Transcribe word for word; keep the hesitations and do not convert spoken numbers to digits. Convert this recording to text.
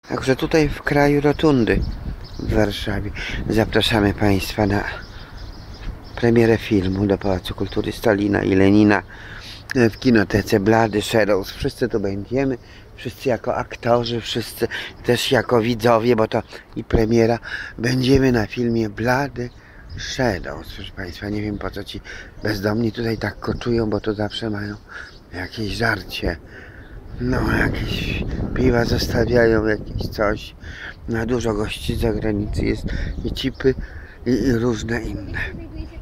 Także tutaj w kraju Rotundy w Warszawie zapraszamy Państwa na premierę filmu do Pałacu Kultury Stalina i Lenina w kinotece Blady Shadows. Wszyscy tu będziemy, wszyscy jako aktorzy, wszyscy też jako widzowie, bo to i premiera. Będziemy na filmie Blady Shadows. Proszę Państwa, nie wiem po co ci bezdomni tutaj tak koczują, bo to zawsze mają jakieś żarcie. No, jakieś piwa zostawiają, jakieś coś. Na dużo gości z zagranicy jest i cipy i, i różne inne.